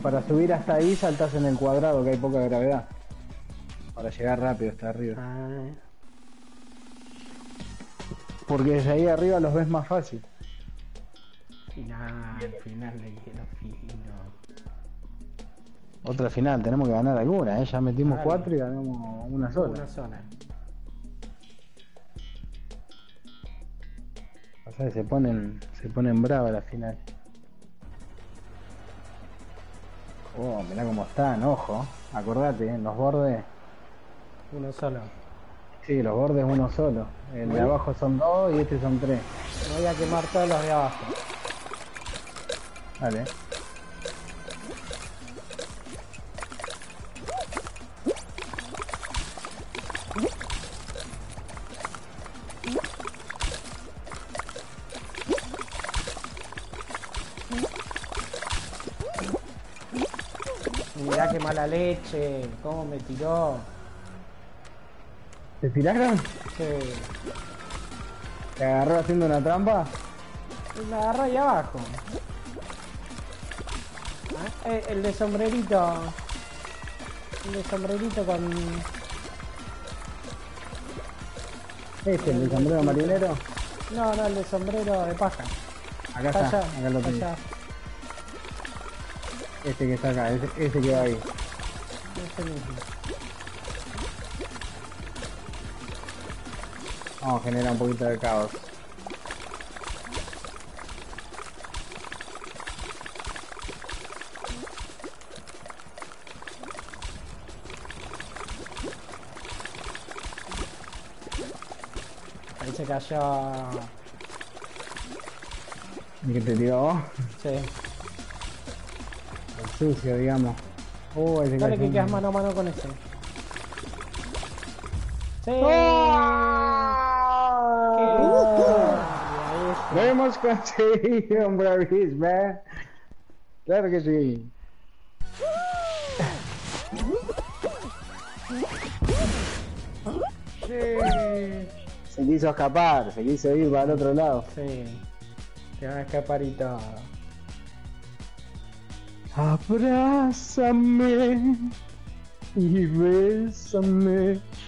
para subir hasta ahí saltás en el cuadrado, que hay poca gravedad. Para llegar rápido hasta arriba. Ah, Porque desde ahí arriba los ves más fácil. final de hielo fino. Otra final, tenemos que ganar alguna, ¿eh? Ya metimos Dale. 4 y ganamos una sola. Una zona. O sea, se ponen bravas las finales. Oh, mirá cómo están, ojo. Acordate, en los bordes. Uno solo. Sí, los bordes uno solo. El de abajo son 2 y este son 3. Me voy a quemar todos los de abajo. Dale. Mirá qué mala leche. Cómo me tiró. ¿Te tiraron? Sí. ¿Te agarró haciendo una trampa? Me agarró ahí abajo. Ah, el de sombrerito. El de sombrerito con... ¿El de sombrero marinero? No, el de sombrero de paja. Acá está, Allá, acá lo tengo. allá. Este que está acá, ese que va ahí. Ese mismo. Vamos a generar un poquito de caos. Ahí se cayó. ¿Y qué te tiró? Sí. El sucio, digamos. Ese Dale que cayó. quedas mano a mano con ese. ¡Sí! ¡Lo hemos conseguido, bravísima! Claro que sí. Se quiso escapar, se quiso ir para el otro lado. Sí. Te van a escapar y todo. Abrázame y bésame.